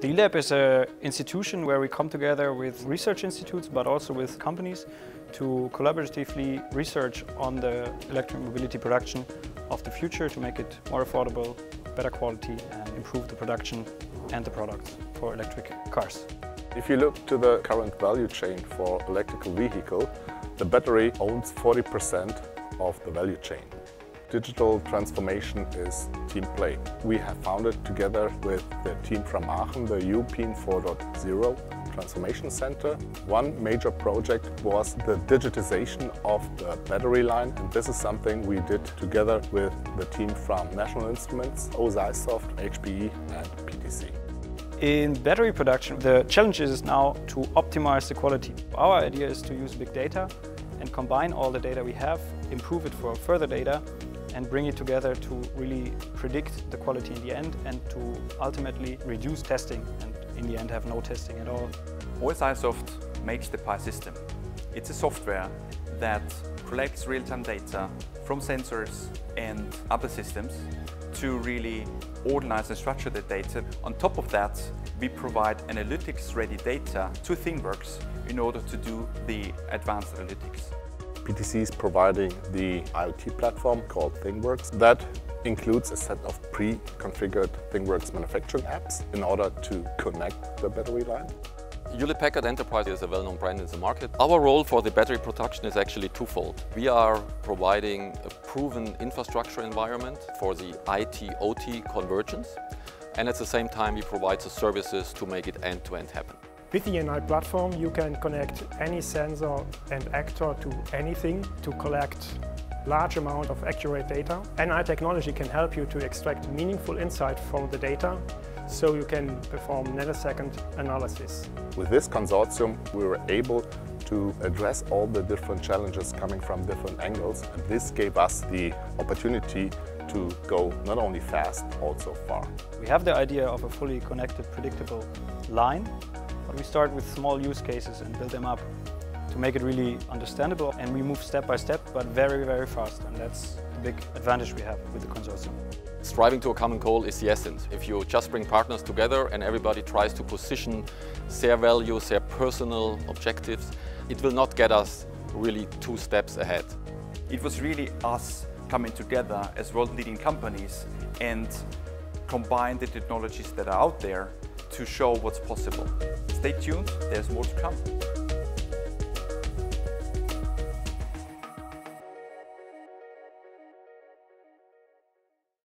The eLab is an institution where we come together with research institutes but also with companies to collaboratively research on the electric mobility production of the future to make it more affordable, better quality and improve the production and the products for electric cars. If you look to the current value chain for electrical vehicle, the battery owns 40% of the value chain. Digital transformation is team play. We have founded together with the team from Aachen the European 4.0 Transformation Center. One major project was the digitization of the battery line, and this is something we did together with the team from National Instruments, OSI Soft, HPE and PTC. In battery production, the challenge is now to optimize the quality. Our idea is to use big data and combine all the data we have, improve it for further data, and bring it together to really predict the quality in the end and to ultimately reduce testing and in the end have no testing at all. OSI Soft makes the PI system. It's a software that collects real-time data from sensors and other systems to really organize and structure the data. On top of that, we provide analytics-ready data to ThingWorx in order to do the advanced analytics. PTC is providing the IoT platform called ThingWorx. That includes a set of pre-configured ThingWorx manufacturing apps in order to connect the battery line. Hewlett-Packard Enterprise is a well-known brand in the market. Our role for the battery production is actually twofold. We are providing a proven infrastructure environment for the IT-OT convergence, and at the same time we provide the services to make it end-to-end happen. With the NI platform you can connect any sensor and actor to anything to collect large amount of accurate data. NI technology can help you to extract meaningful insight from the data so you can perform nanosecond analysis. With this consortium we were able to address all the different challenges coming from different angles, and this gave us the opportunity to go not only fast, also far. We have the idea of a fully connected, predictable line. But we start with small use cases and build them up to make it really understandable, and we move step by step but very, very fast, and that's the big advantage we have with the consortium. Striving to a common goal is the essence. If you just bring partners together and everybody tries to position their values, their personal objectives, it will not get us really 2 steps ahead. It was really us coming together as world-leading companies and combine the technologies that are out there to show what's possible. Stay tuned, there's more to come.